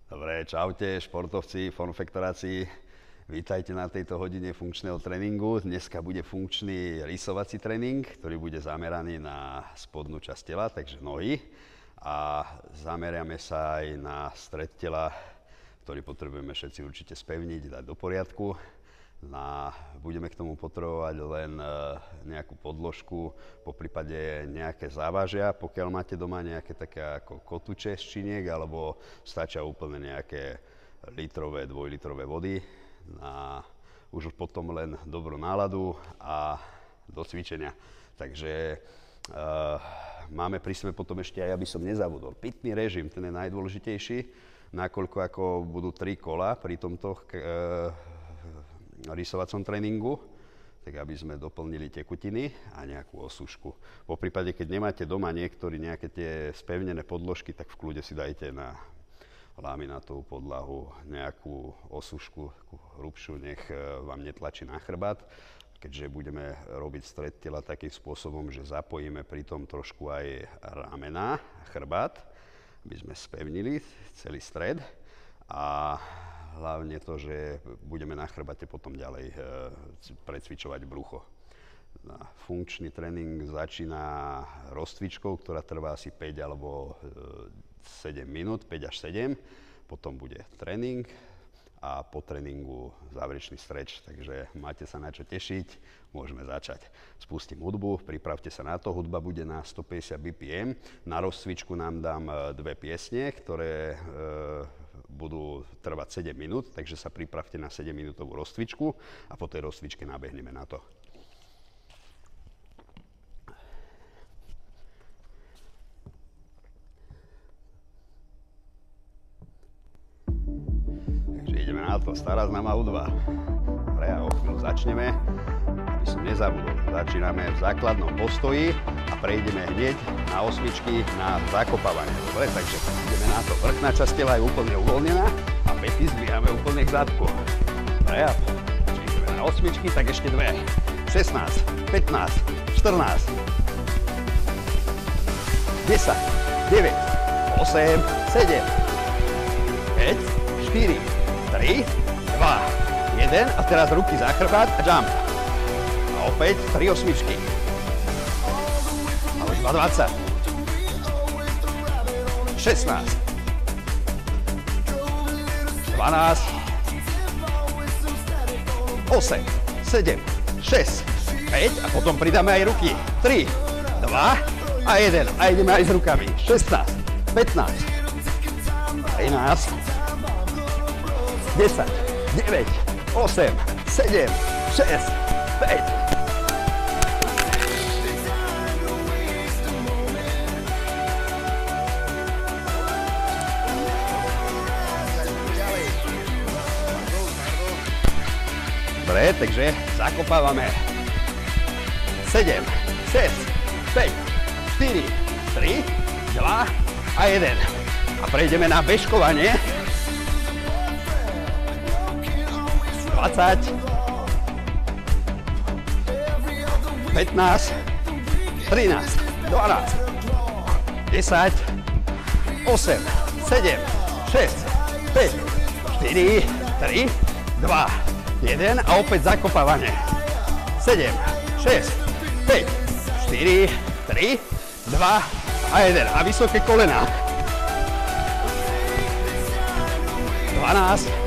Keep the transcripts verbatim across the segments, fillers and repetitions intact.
Dobre, čaute, športovci, formfektoráci. Vítajte na tejto hodine funkčného tréningu. Dneska bude funkčný rysovací tréning, ktorý bude zameraný na spodnú časť tela, takže nohy. A zameriame sa aj na stred tela, ktorý potrebujeme všetci určite spevniť, dať do poriadku. Na, budeme k tomu potrebovať len nejakú podložku, poprípade nejaké závažia, pokiaľ máte doma nejaké také ako kotúče z činiek, alebo stačia úplne nejaké litrové, dvojlitrové vody. A už potom len dobrú náladu a do cvičenia. Takže uh, máme pri sebe potom ešte aj, aby som nezabudol, pitný režim, ten je najdôležitejší, nakoľko ako budú tri kola pri tomto uh, rysovacom tréningu, tak aby sme doplnili tekutiny a nejakú osušku. Po prípade, keď nemáte doma niektorí nejaké tie spevnené podložky, tak v kľude si dajte na laminatovú podlahu nejakú osušku, hrubšiu, nech vám netlačí na chrbát, keďže budeme robiť stred tela takým spôsobom, že zapojíme pri tom trošku aj ramená, chrbát, aby sme spevnili celý stred a hlavne to, že budeme na chrbate potom ďalej e, precvičovať brucho. Na funkčný tréning začína rozcvičkou, ktorá trvá asi päť alebo sedem minút, päť až sedem. Potom bude tréning a po tréningu záverečný stretch. Takže máte sa na čo tešiť, môžeme začať. Spustím hudbu, pripravte sa na to, hudba bude na stopäťdesiat bé pé em. Na rozcvičku nám dám dve piesne, ktoré e, budú trvať sedem minút, takže sa pripravte na sedemminútovú rozcvičku a po tej rozcvičke nabehneme na to. Takže ideme na to, stará známa hudba. Dobre, a o chvíľu začneme, aby som nezabudol. Začíname v základnom postoji a prejdeme hneď na osmičky na zakopávanie. Dobre, takže ideme na to. Vrchná časť tela je úplne uvoľnená a pety zbíjame úplne k zadku. Dobre, a čiže ideme na osmičky, tak ešte dve. šestnásť, pätnásť, štrnásť, desať, deväť, osem, sedem, päť, štyri, tri, dva, jeden a teraz ruky za chrbát a jump. A opäť tri osmičky. A už dvadsať. šestnásť. dvanásť. osem, sedem, šesť, päť a potom pridáme aj ruky. tri, dva a jeden. A ideme aj s rukami. šestnásť, pätnásť, trinásť, desať, deväť, osem, sedem, šesť, päť. Dobre, takže zakopávame. sedem, šesť, päť, štyri, tri, dva a jeden. A prejdeme na bežkovanie. dvadsať, pätnásť, trinásť, dvanásť, desať, osem, sedem, šesť, päť, štyri, tri, dva, jeden a opäť zakopávanie. sedem, šesť, päť, štyri, tri, dva a jeden. A vysoké kolená. dvanásť,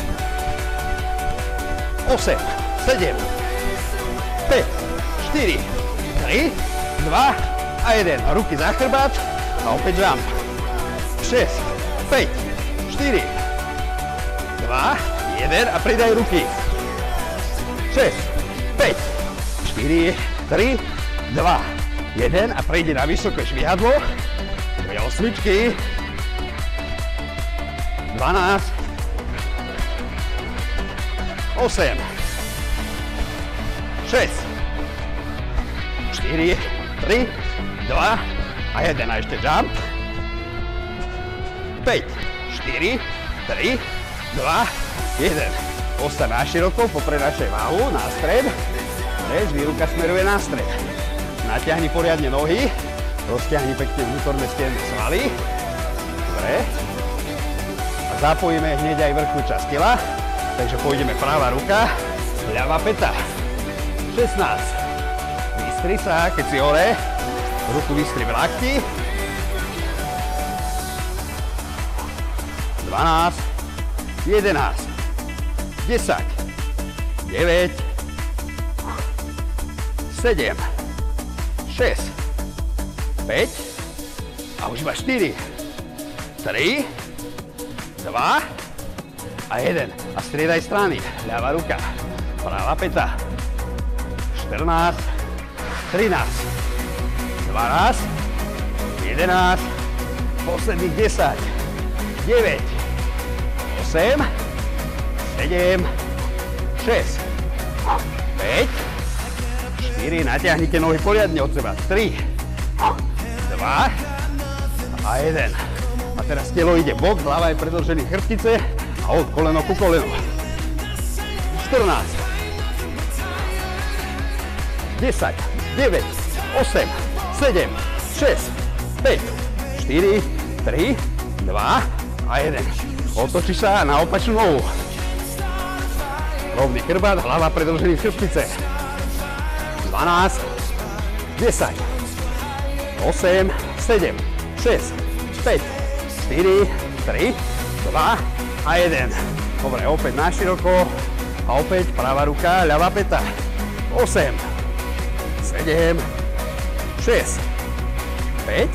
osem, sedem, päť, štyri, tri, dva a jeden. Ruky za chrbát a opäť jump. šesť, päť, štyri, dva, jeden a pridaj ruky. šesť, päť, štyri, tri, dva, jeden a prejde na vysoké švihadlo. Dve osmičky. dvanásť, osem, šesť, štyri, tri, dva a jeden. A ešte jump. päť, štyri, tri, dva, jeden. Ostaň na široko, poprenašaj váhu na stred. Lež, ruka smeruje na stred. Natiahni poriadne nohy. Roztiahni pekne vnútorné stienné svaly. Dobre. A zapojíme hneď aj vrchnú časť tela. Takže pôjdeme pravá ruka, ľavá päta. šestnásť. Vystri sa, keď si hore. Ruku vystri v lakti. dvanásť. jedenásť. desať. deväť. sedem. šesť. päť. A už iba štyri. tri. dva. A jeden. A striedaj strany. Ľavá ruka. Pravá päta. štrnásť. trinásť. dvanásť. jedenásť. Posledných desať. deväť. osem. sedem. šesť. päť. štyri. Natiahnite nohy poriadne od seba. tri. dva. A jeden. A teraz telo ide bok, hlava je predĺžený chrbtice a od koleno ku kolenu. štrnásť. desať. deväť. osem. sedem. šesť. päť. štyri. tri. dva. A jeden. Otočí sa na opačnú nohu. Rovný chrbát, hlava predĺžený chrbtice. dvanásť. desať. osem. sedem. šesť. päť. štyri. tri. dva. A jeden. Dobre, opäť na široko. A opäť pravá ruka, ľavá päta. osem. sedem. šesť. päť.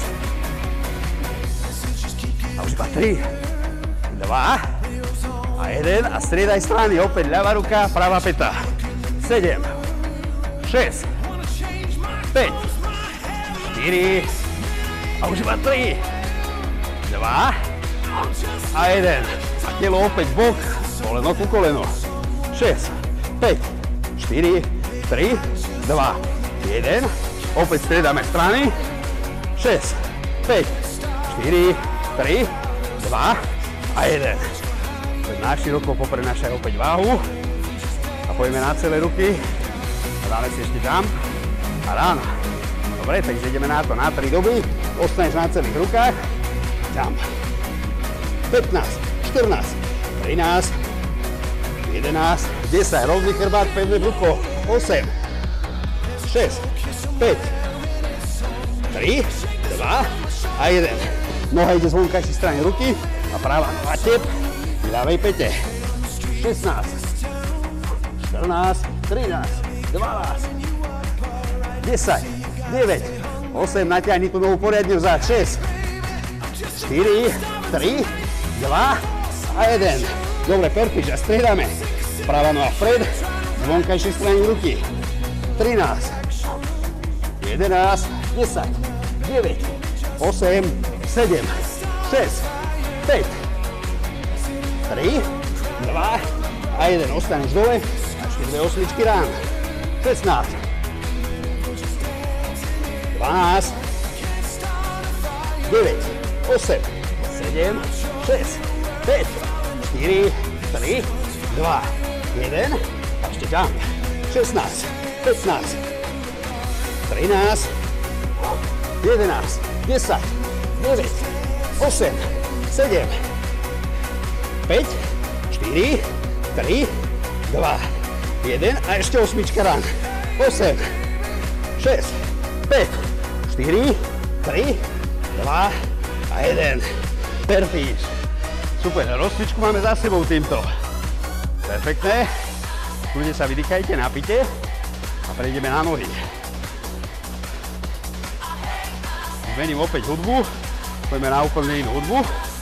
A už iba tri. dva. A jeden. A striedaj strany. Opäť ľavá ruka, pravá päta. sedem. šesť. päť. štyri. A už iba tri. dva. A jeden. A telo opäť bok, koleno ku koleno. šesť. päť. štyri. tri. dva. jeden. Opäť striedame strany. šesť. päť. štyri. tri. dva. A jeden. Opäť na široko poprenášaj opäť váhu. A pojeme na celé ruky. A dáme si ešte jump. A ráno. Dobre, takže ideme na to na tri doby. Ostaneš na celých rukách. Jump. pätnásť, štrnásť, trinásť, jedenásť, desať. Rovný chrbát, pevné brucho. osem. šesť. päť. tri. dva. A jeden. Noha ide z vonkajšej strany ruky. A práva noha tep. V ľavej päte. šestnásť. štrnásť. trinásť. dvanásť. desať. deväť. osem. Natiahni tú nohu poriadne vzad. šesť. štyri. tri. dva. A jeden. Dobre, perfekt. A striedame. Práva noha vpred. Z vonkajšej strany ruky. trinásť. jedenásť. desať. deväť. osem. sedem. šesť. päť. tri. dva. A jeden. Ostaneš dole. A ešte dve osmičky rán. šestnásť. dvanásť. deväť. osem. sedem. šesť. päť. štyri. tri. dva. jeden. A ešte jump. šestnásť. pätnásť. trinásť. jedenásť. desať. deväť. osem. sedem. päť. štyri. tri. dva. jeden. A ešte osmička rán. osem. šesť. päť. štyri. tri. dva. A jeden. Perfíš. Super, rozcvičku máme za sebou týmto. Perfektné. Kľudne sa vydýchajte, napite a prejdeme na nohy. Zmením opäť hudbu. Poďme na úplne inú hudbu.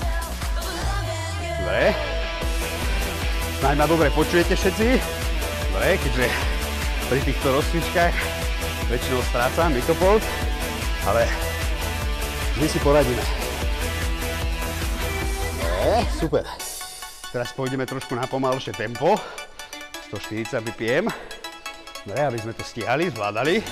Dobre. Snáď ma dobre počujete všetci. Dobre, keďže pri týchto rozcvičkách väčšinou strácam mikrofón, ale my si poradíme. Dobre, super. Teraz pôjdeme trošku na pomalšie tempo. stoštyridsať bé pé em. Dobre, aby sme to stíhali, zvládali.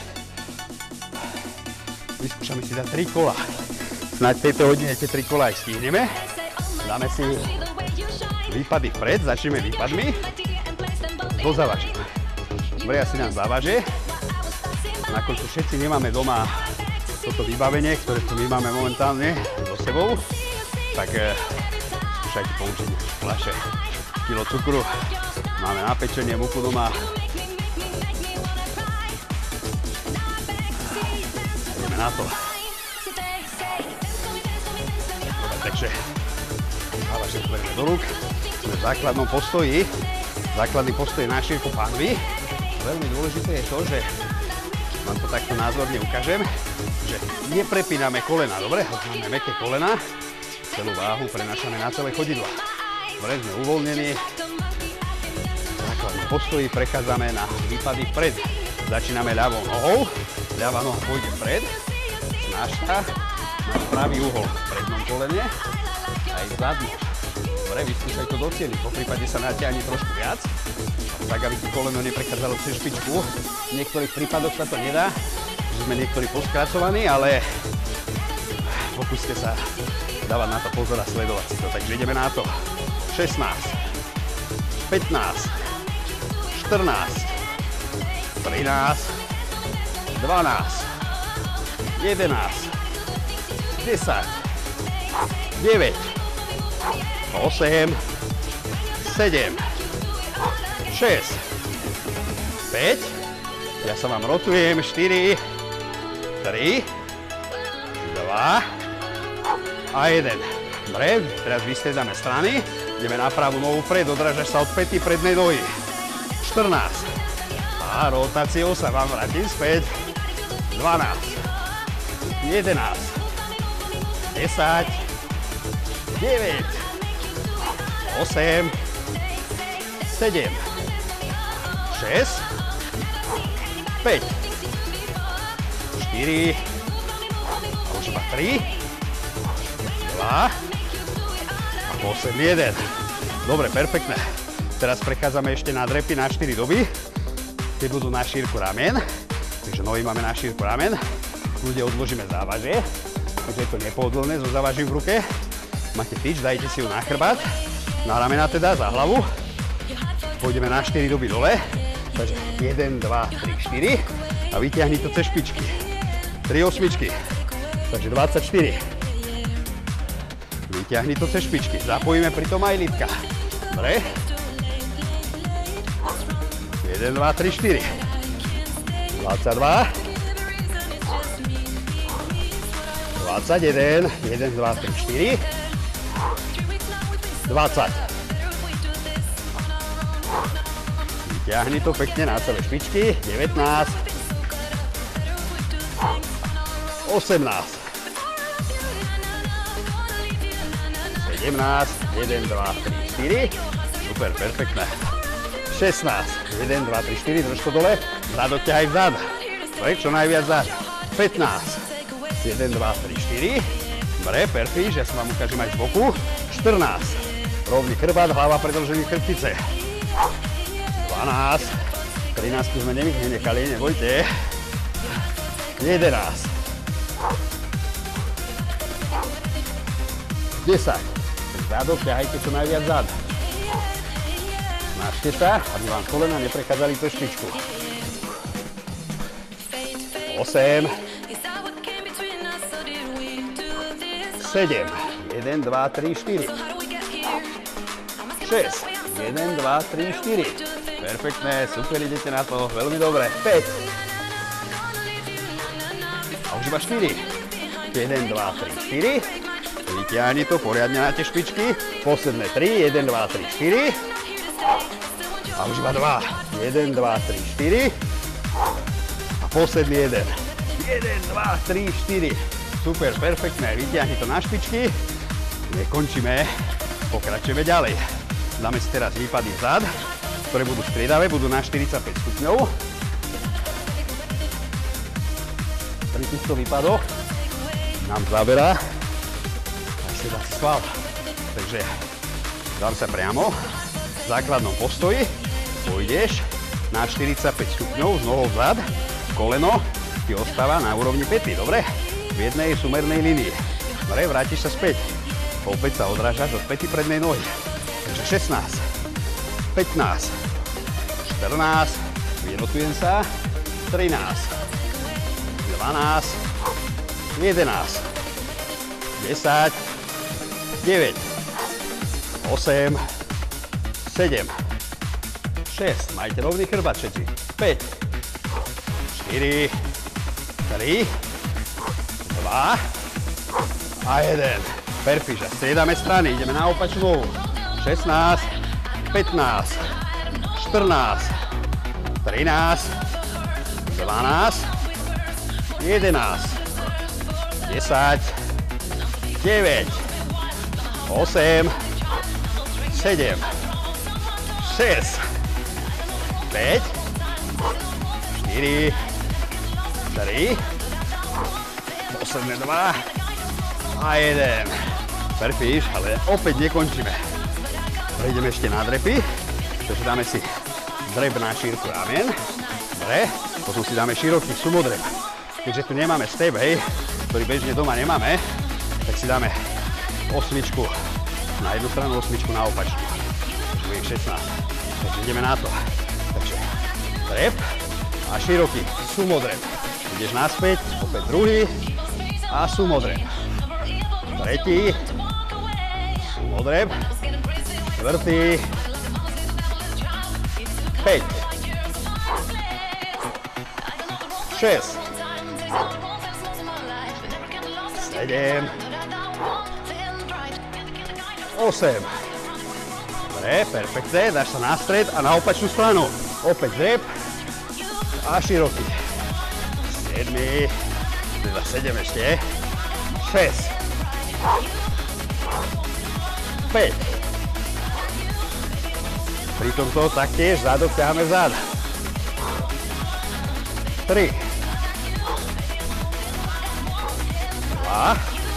Vyskúšame si dať tri kola. Snáď v tejto hodine tie tri kola aj stihneme. Dáme si výpady vpred, začneme výpadmi. Do závažia. Dobre, ja si dám závaže. Nakoľko všetci nemáme doma toto vybavenie, ktoré tu my máme momentálne so sebou, tak Skúšajte použiť fľaše. Kilo cukru. Máme na pečenie múku doma. Ideme na to. Dobre, takže závažne zberieme do rúk. Sme v základnom postoji. Základný postoj na šírku pánvy. Veľmi dôležité je to, že vám to takto názorne ukážem, že neprepíname kolena, dobre? Máme mäkké kolena, celú váhu prenášame na celé chodidlo. Dobre, sme uvoľnení. V základnom postoji prechádzame na výpady vpred. Začíname ľavou nohou, ľavá noha pôjde vpred, nášta na pravý uhol v prednom kolene, aj zadnú. Dobre, vyskúšaj to docieliť, po prípade sa natiahni trošku viac, tak aby ti koleno neprechádzalo cez špičku. V niektorých prípadoch sa to nedá, že sme niektorí poskracovaní, ale pokúste sa dávať na to pozor a sledovať si to. Takže ideme na to. šestnásť, pätnásť, štrnásť, trinásť, dvanásť, jedenásť, desať, deväť, osem, sedem, šesť, päť, ja sa vám rotujem, štyri, tri, dva a jeden. Dobre, teraz vystriedame strany, ideme na pravú nohu vpred, odrážaš sa od päty prednej nohy. štrnásť a rotáciou sa vám vrátim späť. dvanásť, jedenásť, desať, deväť, osem, sedem, šesť, päť, štyri, a už iba tri, dva a osem, jeden. Dobre, perfektné. Teraz prechádzame ešte na drepy na štyri doby. Tie budú na šírku ramen. Takže nohy máme na šírku ramen. Ľudia odložíme závažie, takže je to nepohodlné so závažím v ruke. Máte tyč, dajte si ju na chrbát, na ramena teda, za hlavu. Pôjdeme na štyri doby dole. Takže jeden, dva, tri, štyri a vyťahni to cez špičky. tri osmičky. Takže dvadsaťštyri. Vyťahni to cez špičky. Zapojíme pritom aj lítka. Dobre. jeden, dva, tri, štyri. dvadsaťdva. dvadsaťjeden. jeden, dva, tri, štyri. dvadsať. Vyťahni to pekne na celé špičky. devätnásť. osemnásť. sedemnásť. jeden, dva, tri, štyri. Super, perfektné. šestnásť. jeden, dva, tri, štyri. Drž to dole. Zad odťahaj vzad. Dobre, čo najviac zad. pätnásť. jeden, dva, tri, štyri. Dobre, perfíš. Ja sa vám ukážem aj z boku. štrnásť. Rovný chrbát, hlava predĺžený chrbtice. dvanásť. trinásť sme nenechali, nebojte. jedenásť. desať. Zadok, ťahajte čo najviac zad. Snažte sa, aby vám kolena neprechádzali cez špičku. osem. sedem. jeden, dva, tri, štyri. šesť. jeden, dva, tri, štyri. Perfektné, super, idete na to, veľmi dobre. päť. A už iba štyri. jeden, dva, tri, štyri. Vyťahni to poriadne na tie špičky. Posledné tri. jeden, dva, tri, štyri. A už iba dva. jeden, dva, tri, štyri. A posledný jeden. jeden, dva, tri, štyri. Super, perfektné. Vyťahni to na špičky. Nekončíme. Pokračujeme ďalej. Dáme si teraz výpady vzad, ktoré budú striedavé, budú na štyridsaťpäť stupňov. Pri týchto výpadoch nám zaberá aj sedací sval. Takže dám sa priamo v základnom postoji. Pôjdeš na štyridsaťpäť stupňov z nohou vzad. Koleno ti ostáva na úrovni päty, dobre? V jednej sumernej línii. Dobre, vrátiš sa späť. Opäť sa odrážaš od päty prednej nohy. Takže šestnásť, pätnásť, štrnásť, vyrotujem sa, trinásť, dvanásť, jedenásť, desať, deväť, osem, sedem, šesť, majte rovný chrbát všetci, päť, štyri, tri, dva a jeden. Perfíš. A striedame strany, ideme na opačnú nohu. šestnásť, pätnásť, štrnásť, trinásť, dvanásť, jedenásť, desať, deväť, osem, sedem, šesť, päť, štyri, tri, posledné dva a jeden. Perfíš, ale opäť nekončíme. Prejdeme ešte na drepy, takže dáme si drep na šírku ramien. Dobre, potom si dáme široký sumodrep. Keďže tu nemáme step, hej, ktorý bežne doma nemáme, tak si dáme osmičku na jednu stranu, osmičku na opačnú. Takže bude šestnásť. Takže ideme na to. Takže drep a široký sumodrep. Ideš naspäť, opäť druhý a sumodrep. Tretí, sumodrep, štvrtý, päť, šesť, sedem, osem. Dobre, perfektne, dáš sa na stred a na opačnú stranu. Opäť drep a široký. sedem, teda sedem ešte, šesť, päť. Pri tomto taktiež zadok ťaháme vzad. tri, dva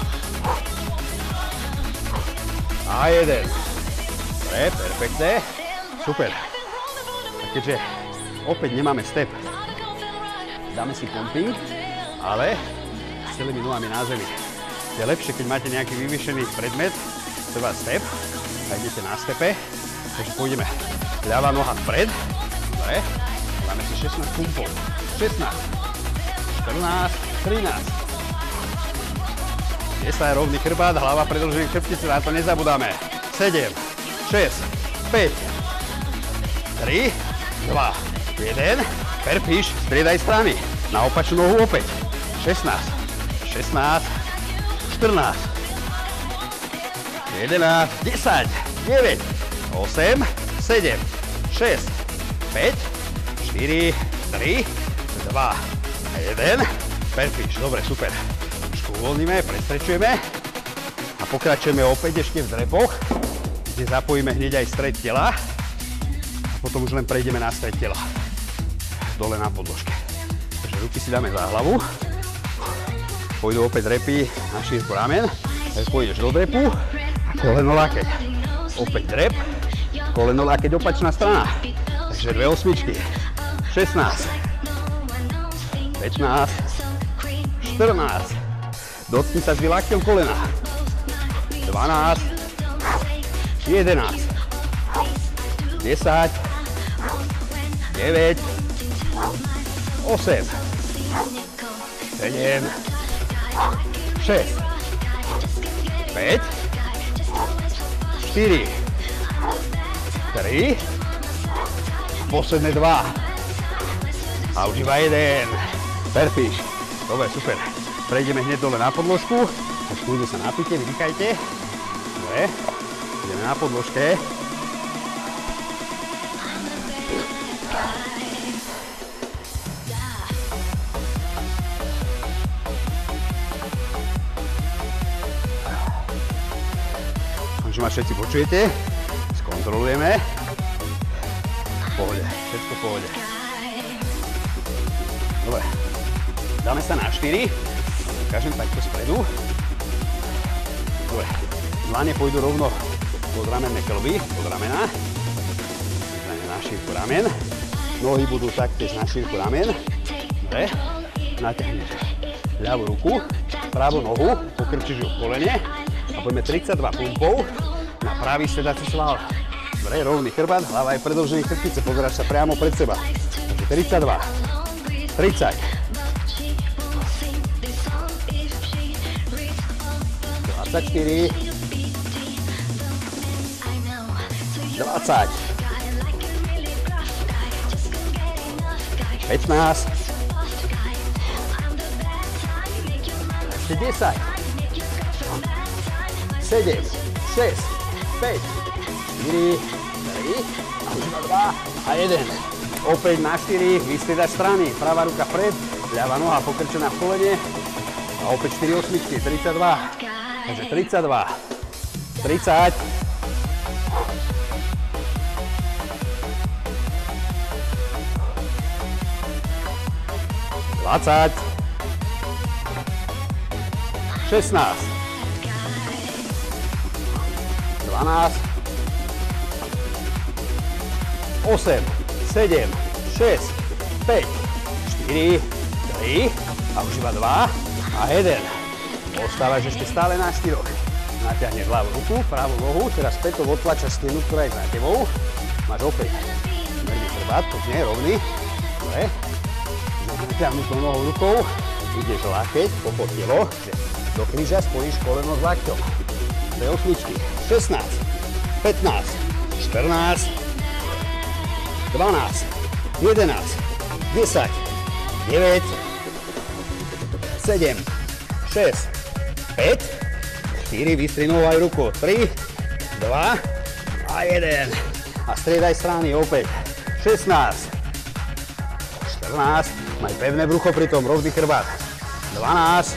a jeden. Dobre, perfektne. Super. A keďže opäť nemáme step, dáme si pumping, ale s celými nohami na zemi. Je lepšie, keď máte nejaký vyvýšený predmet, treba step, a idete na stepe, takže pôjdeme ľavá noha vpred, dobre, dáme si šestnásť pumpov, šestnásť, štrnásť, trinásť, desať, rovný chrbát, hlava predĺžený chrbtice, na to nezabudáme, sedem, šesť, päť, tri, dva, jeden, perfíš, striedaj strany, na opačnú nohu opäť, šestnásť, šestnásť, štrnásť, jedenásť, desať, deväť, osem, sedem, šesť, päť, štyri, tri, dva, jeden. Perfíš, dobre, super. Trošku uvoľníme, prestrečujeme a pokračujeme opäť ešte v drepoch, kde zapojíme hneď aj stred tela a potom už len prejdeme na stred tela. Dole na podložke. Takže ruky si dáme za hlavu. Pôjdu opäť drepy na šírku ramen. Tak pôjdeš do drepu a koleno lakeť. Opäť drep, koleno lakeť opačná strana. Takže dve osmičky. šestnásť, pätnásť, štrnásť. Dotkni sa s lakťom kolena. dvanásť, jedenásť, desať, deväť, osem, sedem, šesť, päť, štyri, tri, posledné dva. A už iba jeden. Perfíš. Dobre, super. Prejdeme hneď dole na podložku. Tak kľudne sa napíte, vydýchajte. Dobre. Ideme na podložke. Že ma všetci počujete, skontrolujeme. V pohode, všetko v pohode. Dobre, dáme sa na štyri, ukážem takto spredu. Dobre, dlane pôjdu rovno pod ramenné kĺby, pod ramena. Dáme na šírku ramen. Nohy budú taktiež na šírku ramen. Dobre, natiahneš ľavú ruku, pravú nohu, pokrčíš ju v kolene. A budeme tridsaťdva pumpov na pravý sedací sval. Dobre, rovný chrbát, hlava je predĺžený chrbtice, pozeráš sa priamo pred seba. Takže tridsaťdva, tridsať, dvadsaťštyri, dvadsať, pätnásť, ešte desať, sedem, šesť, päť, štyri, tri, a už iba dva a jeden. Opäť na štyri, vystriedať strany, pravá ruka vpred, ľavá noha pokrčená v kolene a opäť štyri osmičky, tridsaťdva, takže tridsaťdva, tridsať, dvadsať, šestnásť, dvanásť, osem, sedem, šesť, päť, štyri, tri a už iba dva a jeden. Ostávaš ešte stále na štyroch. Natiahneš ľavú ruku, pravú nohu, teraz späť odtlačaš stenu, ktorá je za tebou. Máš opäť mŕvý chrbát, to nie je rovný. Dobre. Natiahnutou nohou rukou ideš lakeť, popod telo, do kríža spojíš koleno s lakťom. Dve osmičky, šestnásť, pätnásť, štrnásť, dvanásť, jedenásť, desať, deväť, sedem, šesť, päť, štyri, vystri nohu aj ruku, tri, dva a jeden. A striedaj strany opäť. šestnásť, štrnásť, maj pevné brucho pri tom, rovný chrbát. dvanásť,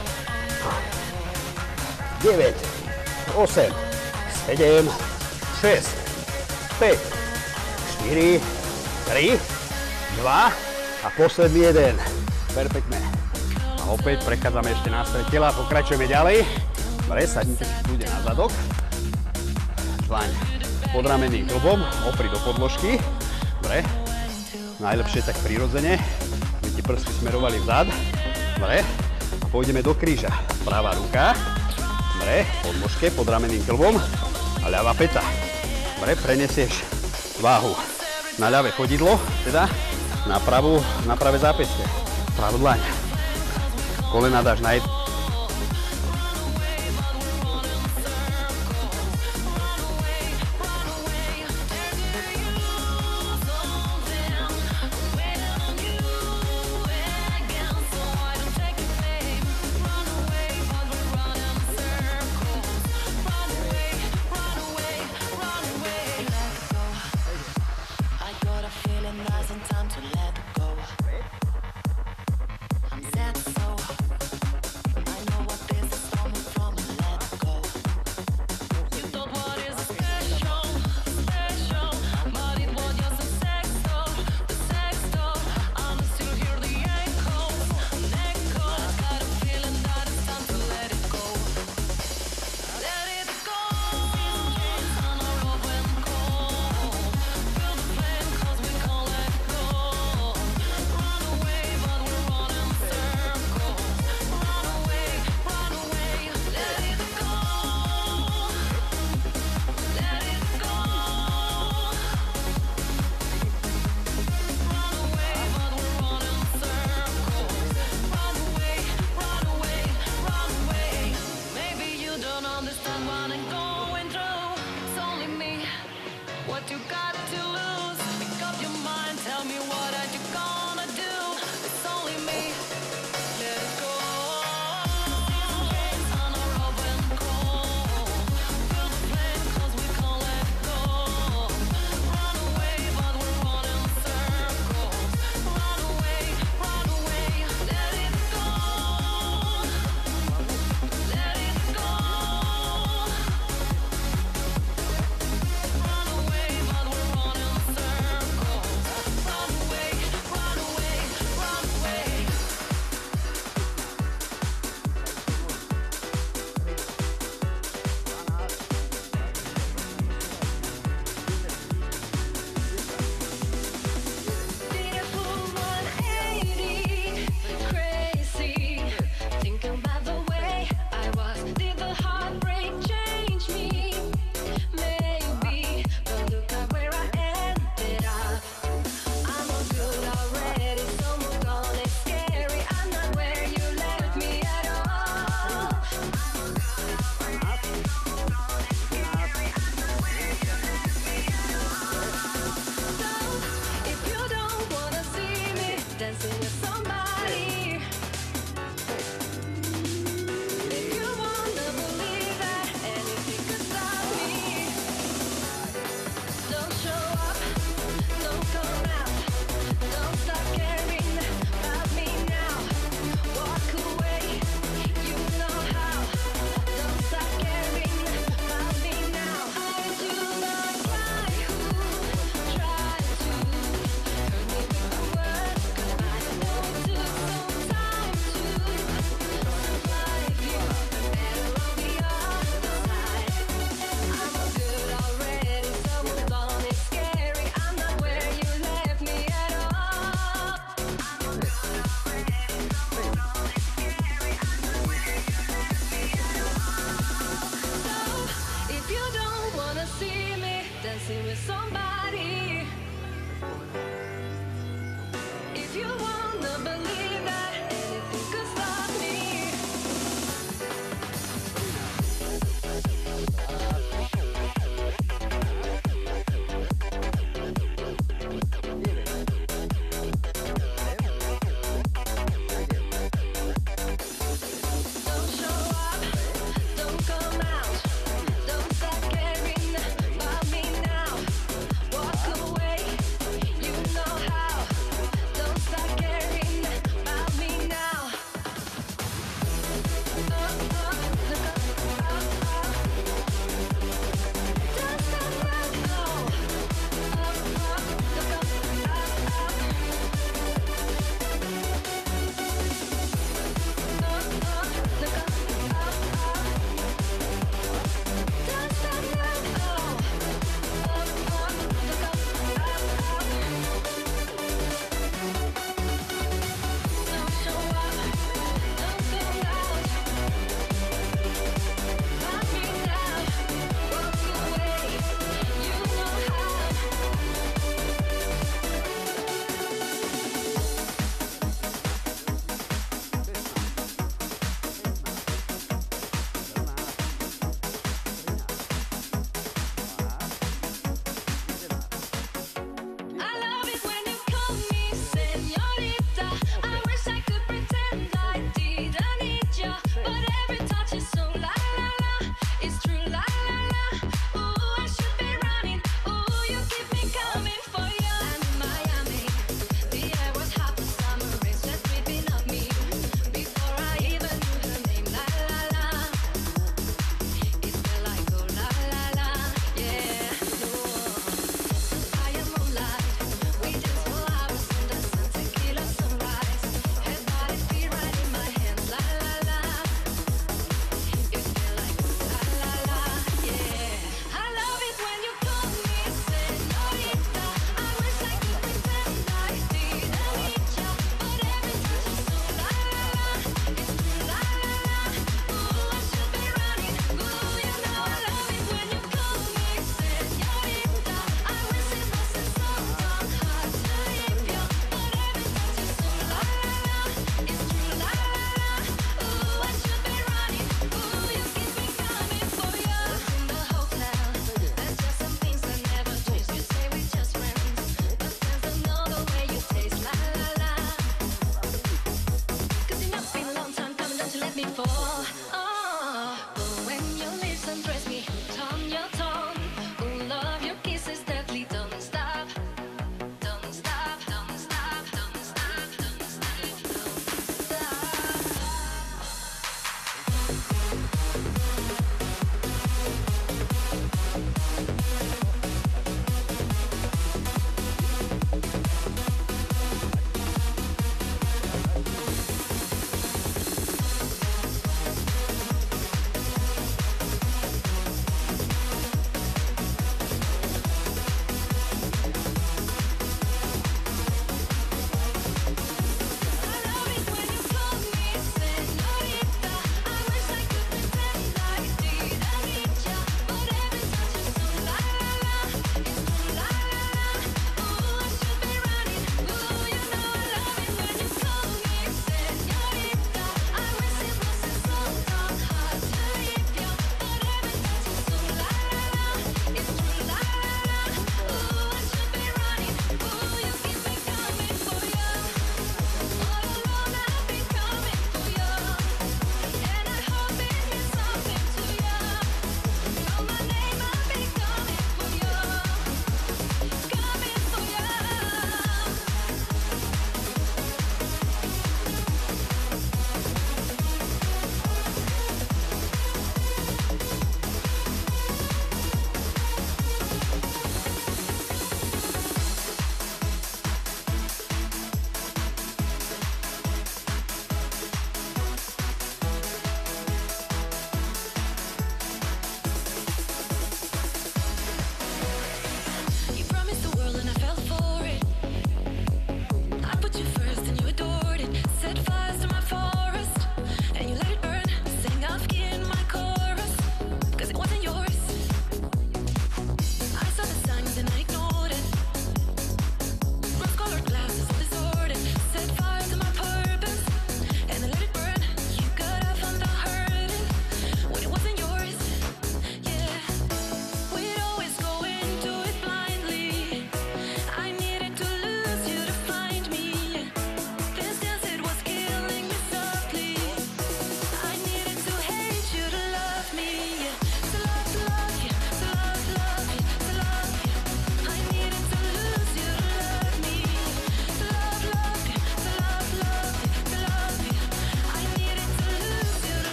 deväť, osem, sedem, šesť, päť, štyri, tri, dva a posledný jeden. Perfektné. A opäť prechádzame ešte na stred tela, pokračujeme ďalej. Dobre, sadnite si kľudne na zadok. Dlaň pod ramenným klbom, opri do podložky. Dobre, najlepšie tak prirodzene, aby ti prsty smerovali vzad. Dobre, a pôjdeme do kríža. Pravá ruka, dobre, podložke pod ramenným klbom a ľavá päta. Dobre, prenesieš váhu na ľavé chodidlo, teda na pravú, na pravé zápästie. Pravú dlaň. Kolena dáš na jednu.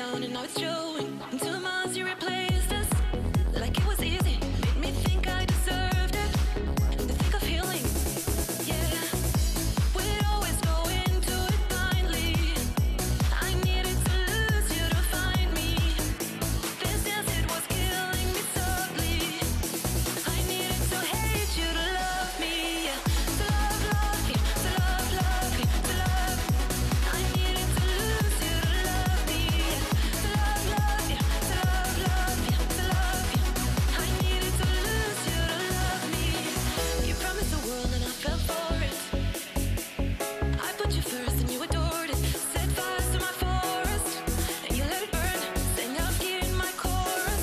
down and now it's showing. In two months you replaced us like it was easy. Made me think I deserved it. The think of healing. Yeah, we'd always go into it blindly. I needed to lose you to find me. This dance, it was killing me softly. I needed to hate you to love me. Yeah, to love, love you, to love, love you, to love. I needed to lose you to love me. Yeah, to love, love you, to love, love you, to love you. I needed to lose you to love me. You promised the world and I fell for it. I put you first and you adored it. Set fires to my forest and you let it burn. Sang out here in my chorus.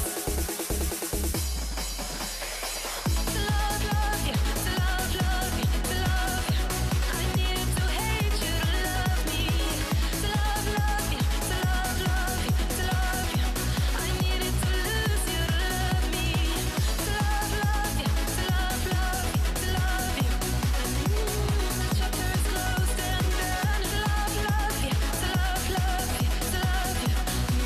To love, love you, to love, love you, to love. I needed to hate you to love me. To love, love you, to love, love you, to love you. I needed to lose you to love me. To love, love you, to love, love you, to love you. Chapters closed and then to love, love you, to love, love you, to love you.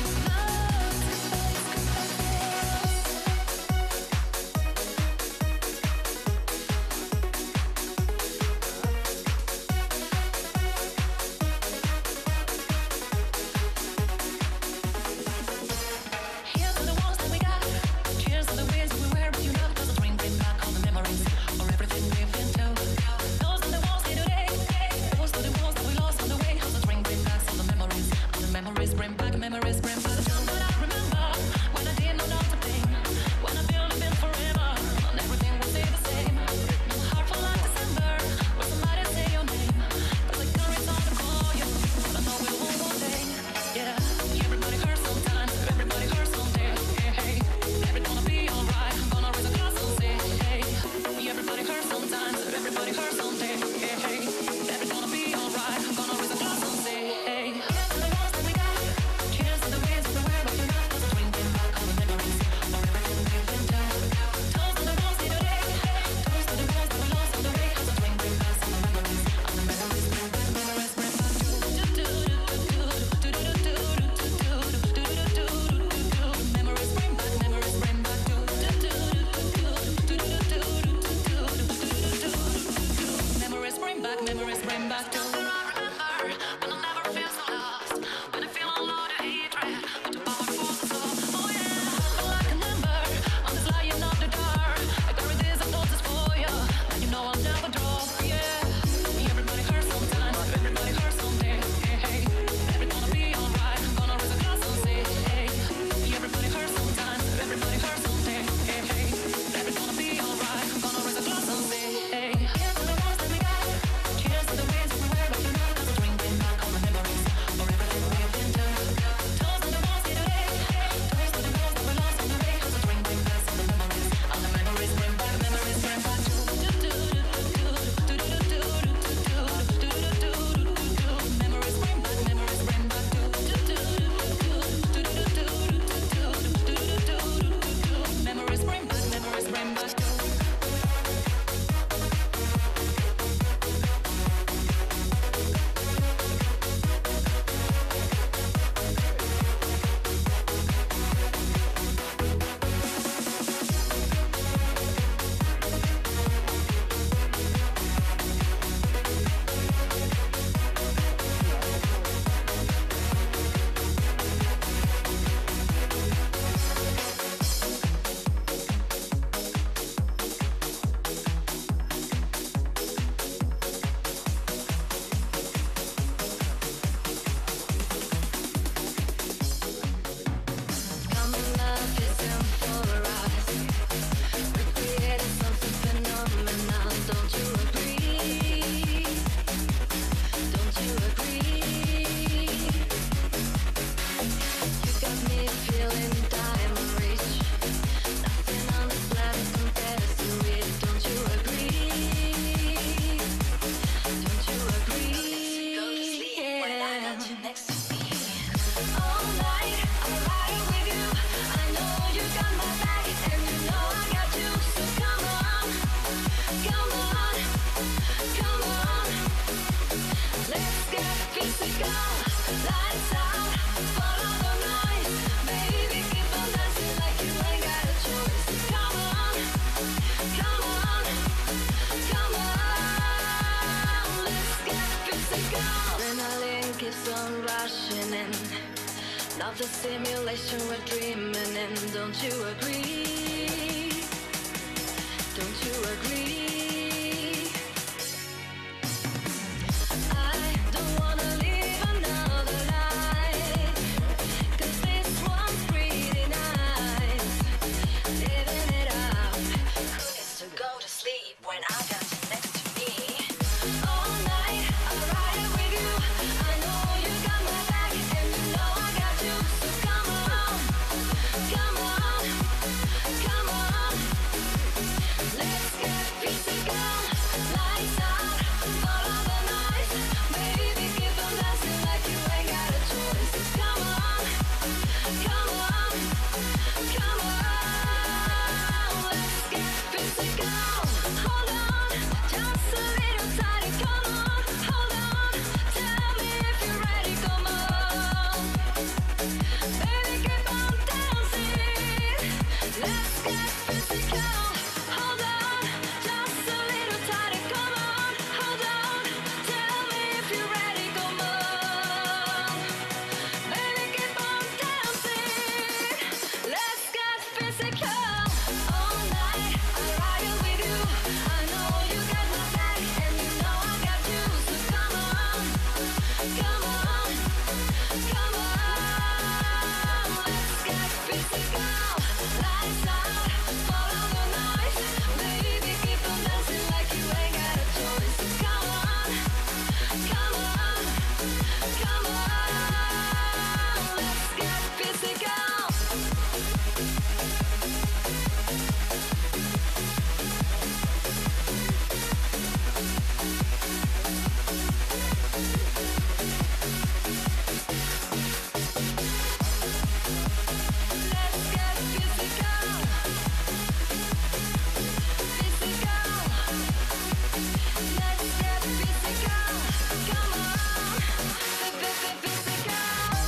Here's to the ones that we got. Cheers to the ways we were, but you know doesn't bring bring back all the memories or everything we've been through. Those are the ones we today. Those are the ones that we lost on the way. Doesn't bring bring back all the memories. All the memories bring back memories bring back. But I remember when I didn't know not to think. When I felt it been forever, and everything would stay the same. My heart felt like December when somebody say your name. But the courage on to call you. But I know it won't one day. Yeah, everybody hurts sometimes. Everybody hurts someday. Hey, hey, everything gonna be alright. I'm gonna raise a glass and say, hey, everybody hurts sometimes. Everybody hurts someday. Hey, hey, everything gonna be alright. I'm gonna raise a glass and say, hey. Here's to the ones that we got. Cheers to the ways we were, but you know doesn't bring them back all the memories or everything we've been through. Those are the ones we today. Those are the ones that we lost on the way. Doesn't bring them back all the memories. All the memories bring back memories bring back. Memories bring back memories bring back. Memories bring back memories bring back. When I'll never feel so lost. When I feel a lot of hatred, but the power for the soul. Oh yeah, like a number on this lion of the dark. I carry this and notice for you, and you know I'll never drop. Yeah, everybody hurts sometimes. Everybody hurts someday. Hey, hey, everything gonna be alright. I'm gonna raise a glass and say, hey, everybody hurts sometimes. Everybody hurts someday. Hey, hey, everything gonna be alright. I'm gonna raise a glass and say, hey. Here's to the ones that we got. Cheers to the ways we were, but you know doesn't bring them back all the memories or everything we've been through. Those are the ones we today. Those are the ones that we lost on the way. Doesn't bring them back all the memories. All the memories bring back memories bring back. Memories bring back memories bring back. Memories bring back memories bring back. Let's get physical, lights out, follow the night. the simulation we're dreaming in. Don't you agree? Don't you agree? I don't wanna live another life, 'cause this one's pretty nice. Living it up. Who needs to go to sleep when I got you next to me? All night I'll ride it with you. I know you got my back and you know I got you. So come on, come on, come on. Let's get physical. Lights out, follow the noise. Baby, keep on dancing like you ain't got a choice. Just come on, come on, come on. Let's get physical. Hold on, just a little tighter. Come on, hold on. Tell me if you're ready. Come on, baby, keep on dancing. Let's get physical. Hold on, just a little tighter. Come on, hold on. Tell me if you're ready. Come on, baby, keep on dancing. Let's get physical. All night I'll ride it with you. I know you got my back and you know I got you. So come on, come on, come on. Let's get physical. Lights out, follow the noise. Baby, keep on dancing like you ain't got a choice. So come on, come on, come on. Let's get physical. Let's get physical. Physical. Let's get physical. Come on. Physical.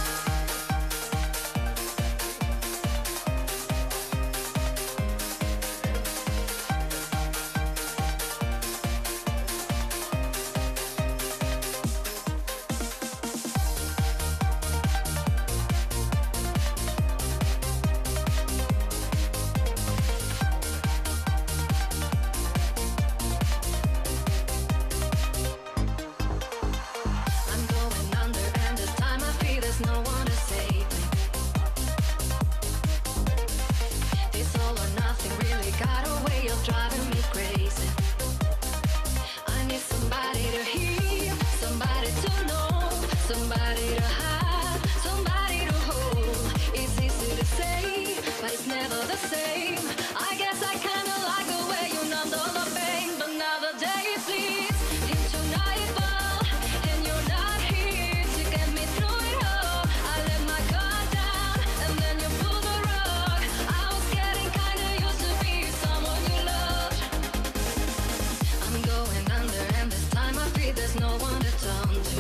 I'm going under, and this time I feel there's no one to save me. This all or nothing really got a way of driving me crazy. I need somebody to hear, somebody to know, somebody to have, somebody to hold. It's easy to say, but it's never the same. I guess I kinda like the way you numb all the pain, but now the day bleeds into nightfall, and you're not here to get me through it all. I let my guard down, and then you pulled the rug. I was getting kinda used to be someone you loved. I'm going under, and this time I feel there's no one to turn to.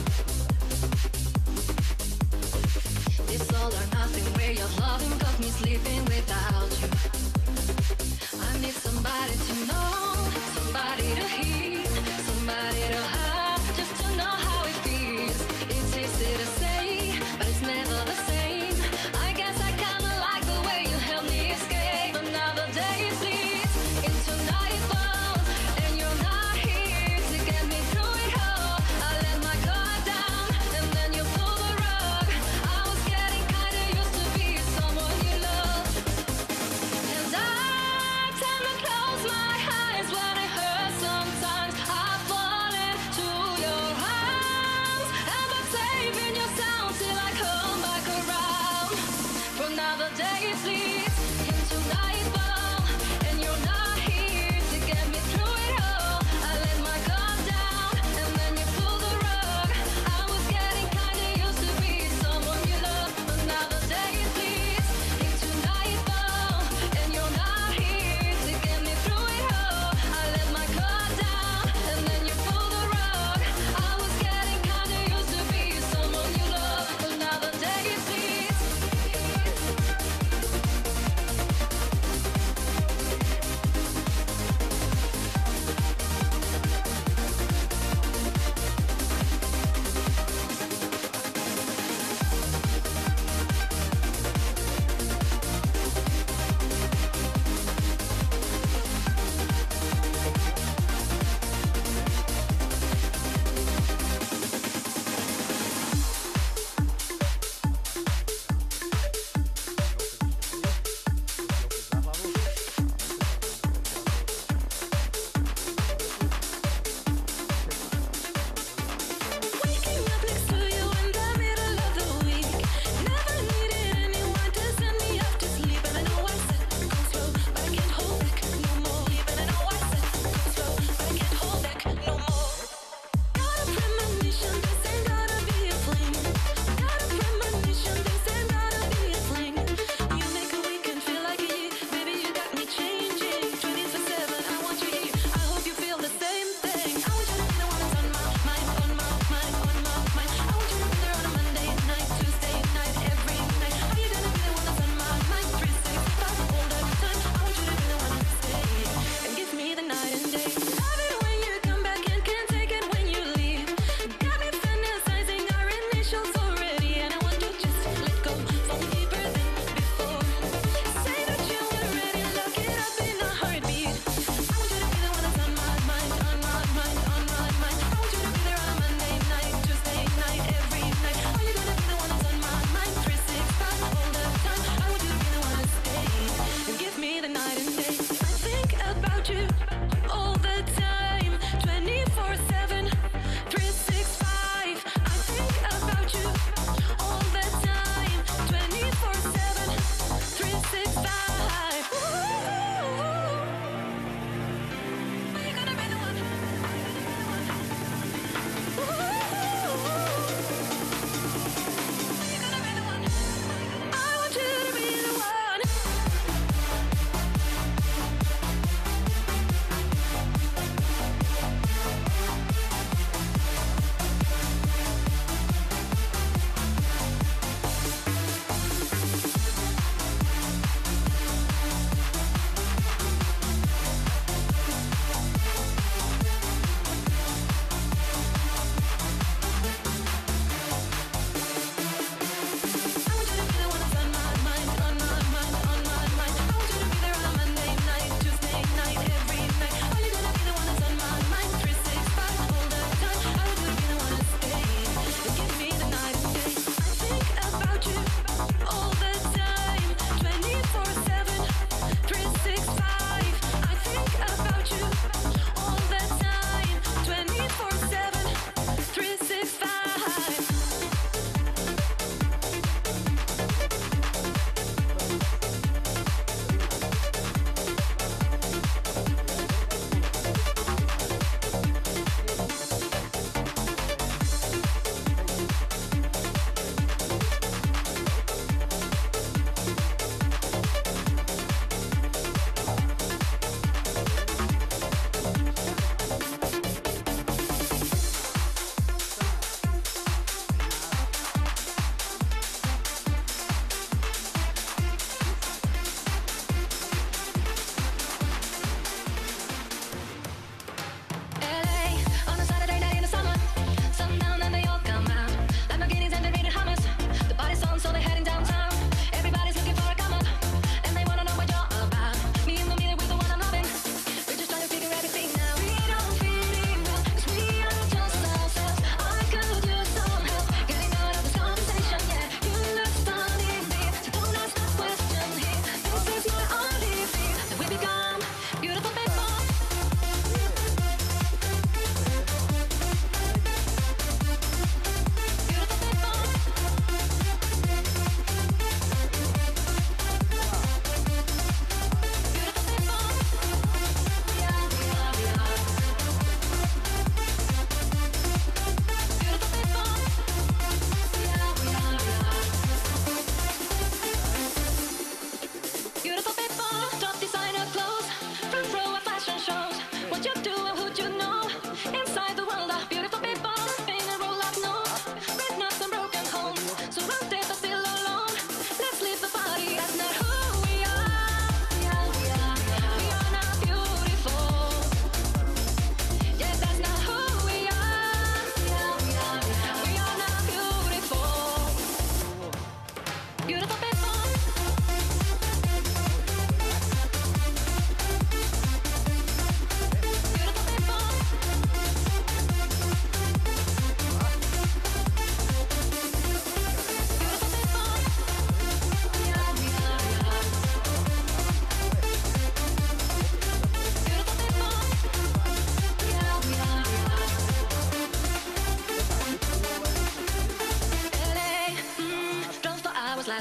This all or nothing way of loving got me sleeping without you. I need somebody to know, somebody to hear, somebody to have, just to know how it feels. It's easy to say, but it's never the same. I guess I kinda like the way you help me escape. Another day bleeds into nightfall, and you're not here to get me through it all. I let my guard down, and then you pull the rug. I was getting kinda used to be someone you loved, and I tend to close my eyes.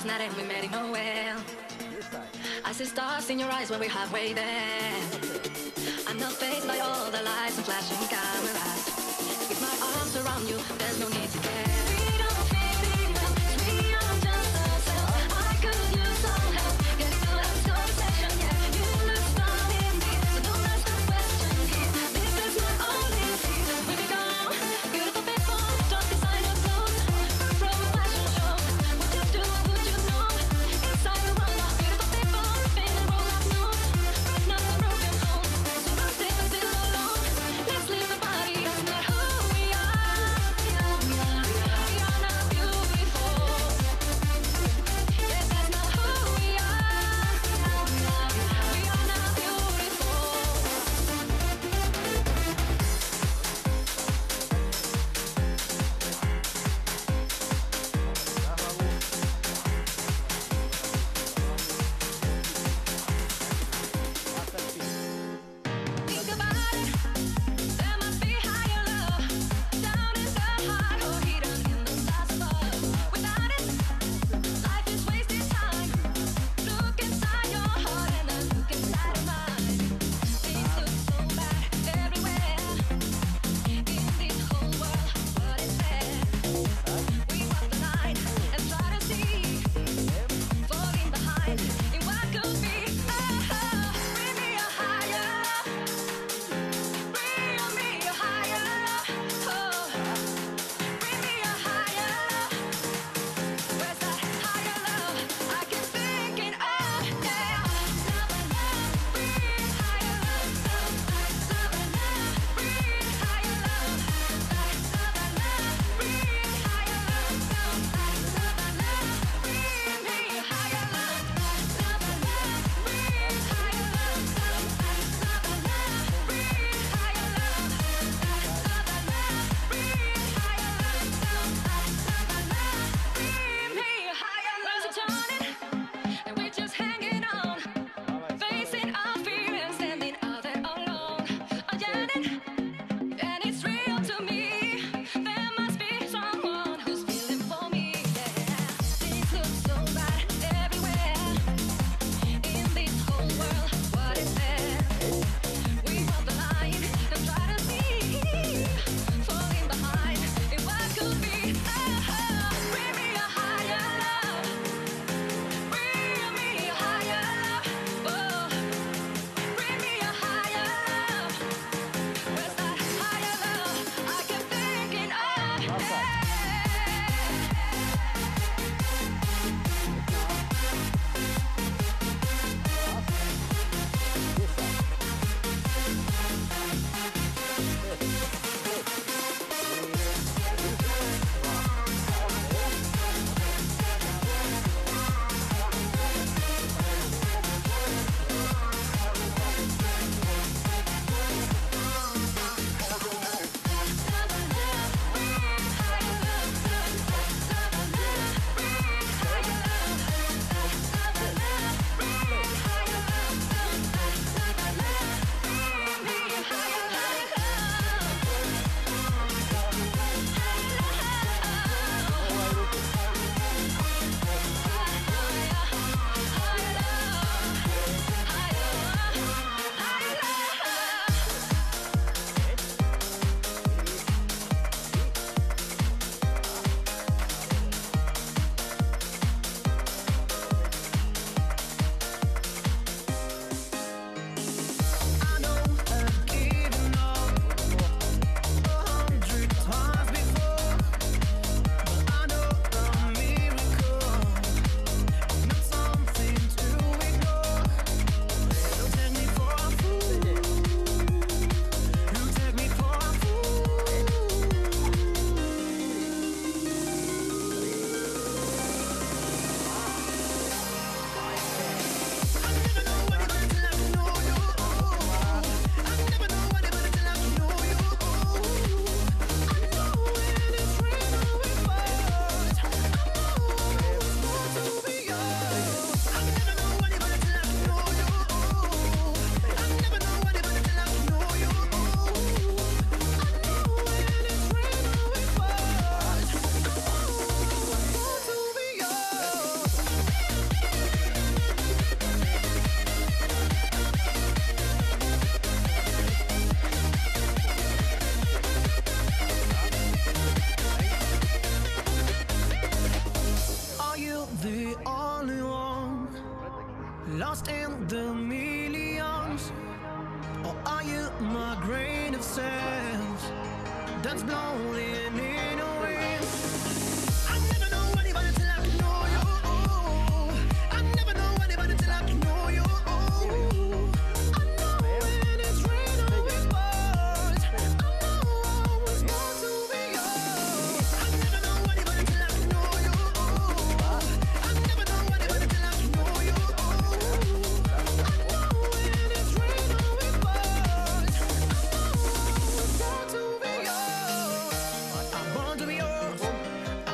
night and we met in nowhere. I see stars in your eyes when we're halfway there. I'm not faced by all the lights and flashing cameras. With my arms around you, there's no need to care. We don't feel enough, we are just ourselves. I could use some help, get to have this conversation, yeah. You look fine in me, so don't ask the question here. This is my only fear. When we go, beautiful people, just designer clothes, from a fashion show. Would you do, would you know? Inside the world of beautiful people, feeling roll up notes, but not a broken home. So don't stay still alone. Let's leave the party, that's not who we are. We are, we are. lost in the millions? Or are you my grain of sand that's blowing in a wind? I never know anybody till I can know you. I never know anybody till I can know you. I know when it's rain or it pours. I know I was born to be yours. I never know anybody till I can know you. I never know anybody till I can know you. I know when it's rain or it pours. I know I was born to be yours. I'm born to be yours.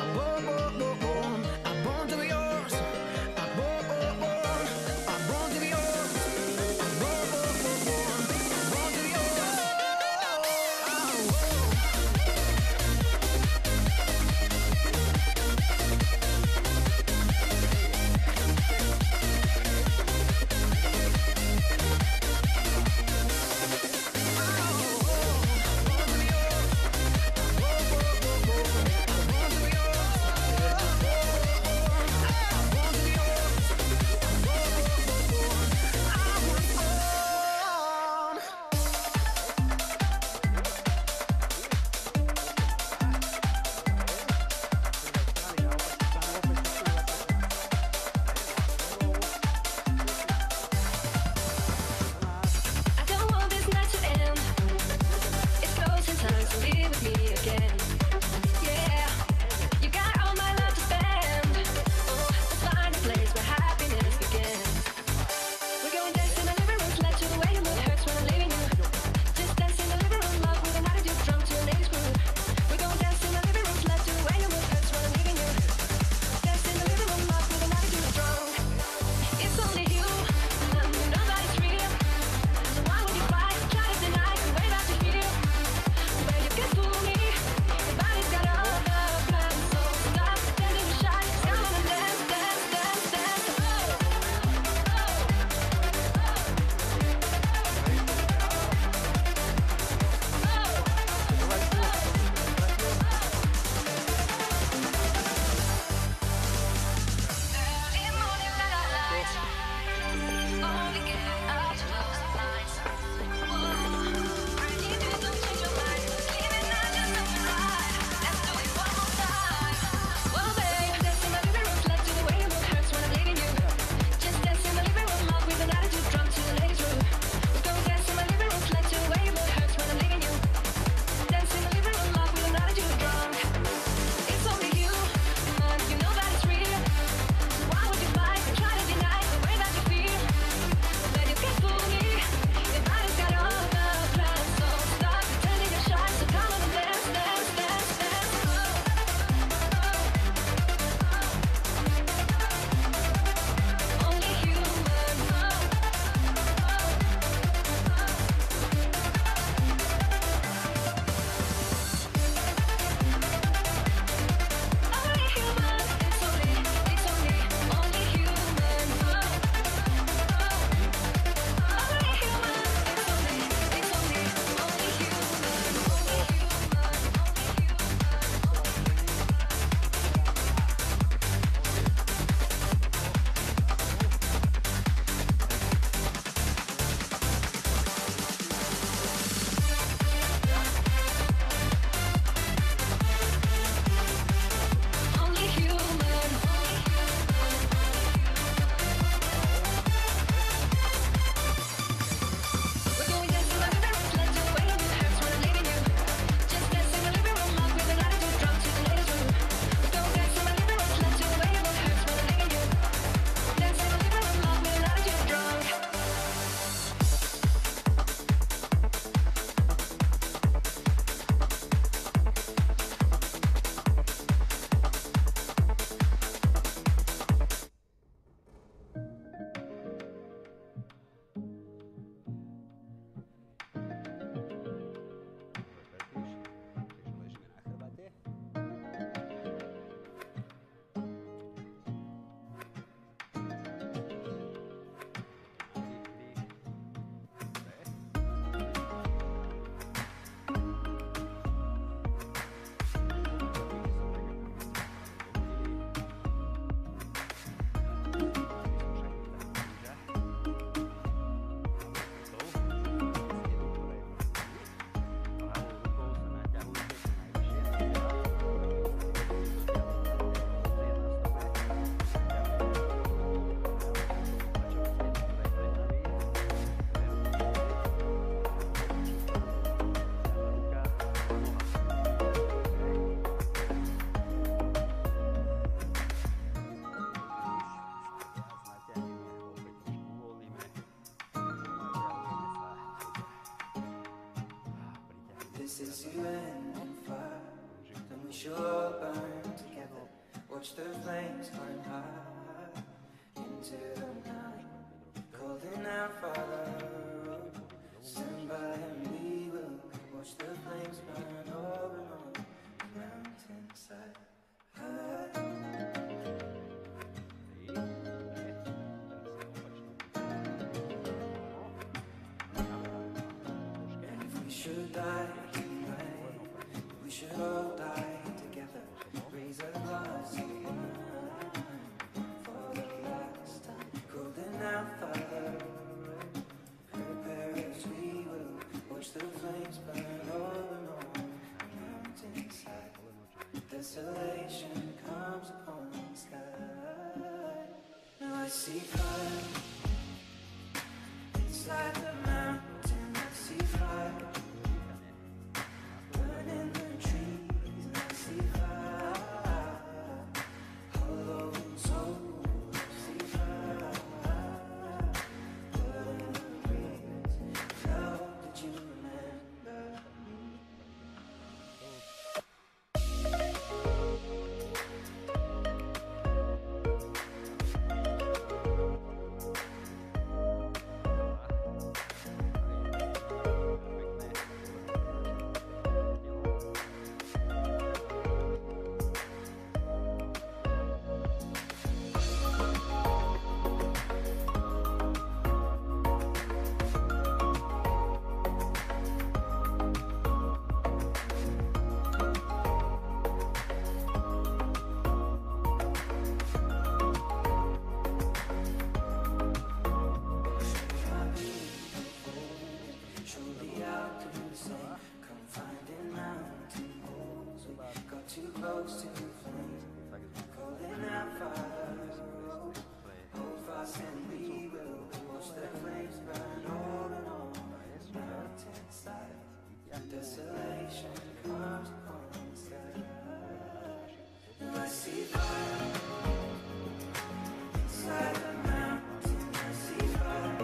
This is you and fire, then we shall all burn together. Watch the flames climb high into the night, calling out Father, stand by and we will watch the flames burn over on the mountainside. And if we should die tonight, we should all die together. Raise a glass of wine for the last time, calling out Father, prepare as we will watch the flames burn over on the mountainside. Desolation comes upon the sky. Now I see fire inside the mountain. I see fire burning the trees. And I see fire hollow soul. I see fire burning the breeze. I hope that you remember me. Surely I'll do the same. Come finding mountain holes. We got too close to the flame. Calling out Father, hold fast and we will watch the flames burn on and on the mountainside. Desolation comes upon the sky. Now I see fire inside the mountain. I see fire.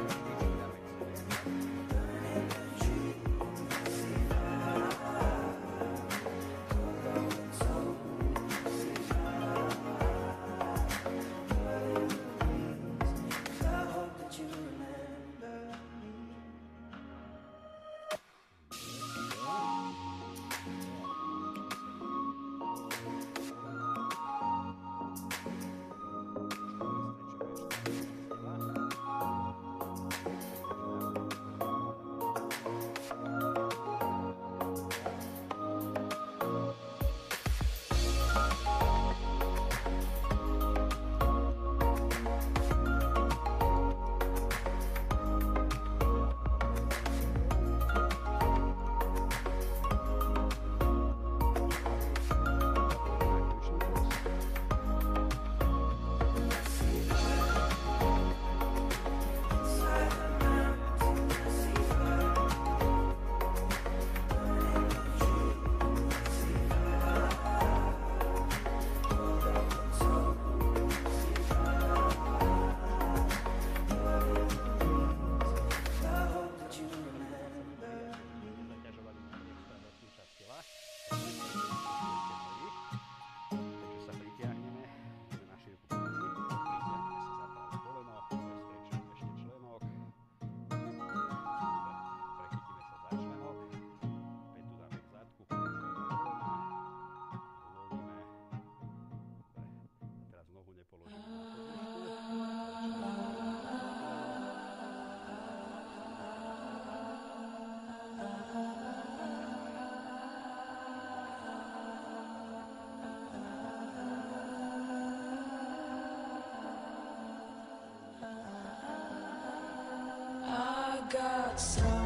I got some.